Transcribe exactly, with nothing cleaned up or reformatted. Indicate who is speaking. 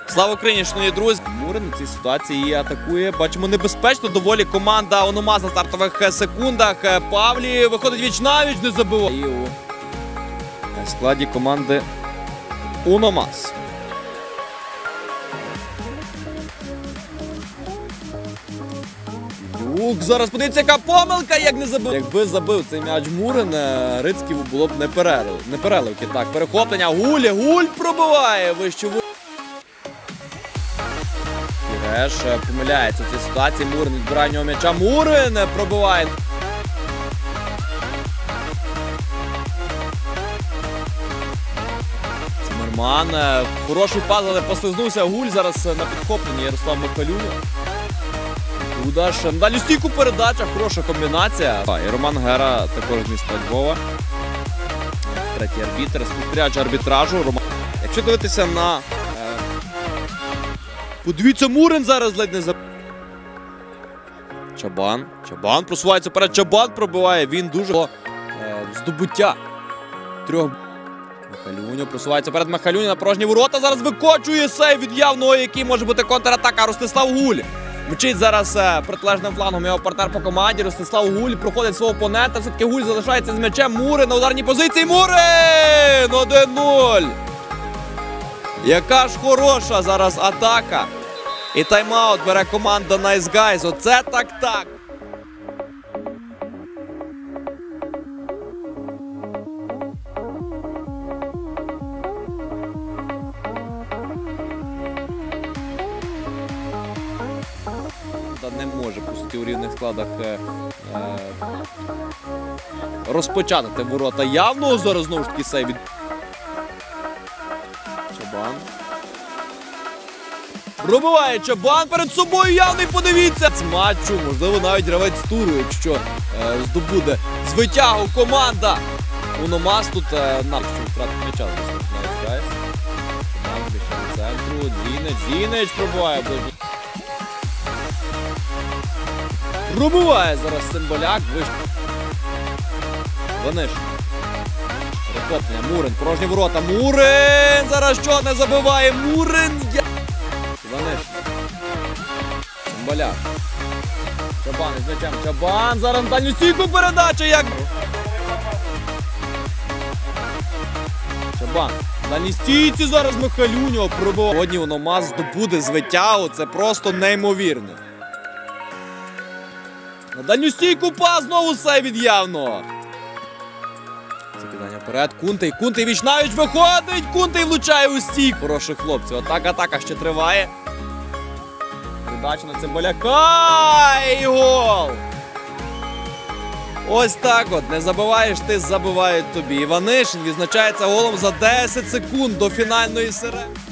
Speaker 1: Слава Україні, шановні друзі! Мурин у цій ситуації атакує. Бачимо, небезпечно доволі команда Ономас на стартових секундах. Павлі виходить віч-навіч, не забиває. І у складі команди Ономас. Ух, зараз подивіться, яка помилка, як не забив. Якби забив цей м'яч Мурин, Рицьків було б не перерив. Не переливки. Так, перехоплення. Гуль, Гуль пробиває вищу. Геш помиляється в цій ситуації. Мурин відбирає нього м'яча. Мурин пробиває. Цимерман. Хороший пас, але послизнувся Гуль. Зараз на підхопленні Ярослав Михалюня. Удаш. Далі стійку передача. Хороша комбінація. І Роман Гера також з міста Львова. Третій арбітр. Спостерігач арбітражу. Роман. Якщо дивитися на... Подивіться, Мурин зараз ледь не за... Чабан. Чабан просувається вперед. Чабан пробиває. Він дуже... Е, здобуття. Трьох... Михалюня просувається вперед. Михалюня на порожні ворота. Зараз викочує сейв від явного, який може бути контратака. Ростислав Гуль. Мчить зараз е, протилежним флангом його партнер по команді. Ростислав Гуль проходить свого опонента. Все-таки Гуль залишається з м'ячем. Мурин на ударній позиції. Мурин! один нуль. Яка ж хороша зараз атака. І тайм-аут бере команда Nice Guys. Оце так-так. Не може, по суті, у рівних складах е, е, розпочати ворота явного. Зараз знову ж таки сейв від... Чабан. Пробиває Чабан перед собою явний, подивіться! З матчу, можливо, навіть гравець туру, якщо е, здобуде з витягу команда Ономас. Тут е, навчу втратив м'яча. Nice Guys. В центру. Зінич. Зінич пробиває. Пробиває зараз Цимбаляк. Вище. Ваниш. Перехоплення. Мурин. Порожні ворота. Мурин! Зараз що не забиває? Мурин! Ваниш. Цимбаляк. Чабан із м'ячем. Чабан! Зараз на дальню стійку передача. Як... Чабан. На дальній стійці зараз Михалюня пробиває. Сьогодні Ономас здобуде звитягу. Це просто неймовірно. На дальню стійку пас, знову сейв від явного. Закидання вперед. Кунтей. Кунтей віч-навіч виходить. Кунтей влучає у стійку. Хороших хлопців. Атака, атака ще триває. Передача на Цимбаляка. І гол. Ось так от. Не забиваєш ти, забивають тобі. Іванишин відзначається голом за десять секунд до фінальної серії.